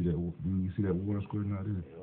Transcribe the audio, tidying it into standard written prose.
see that. You see that water squirting out there?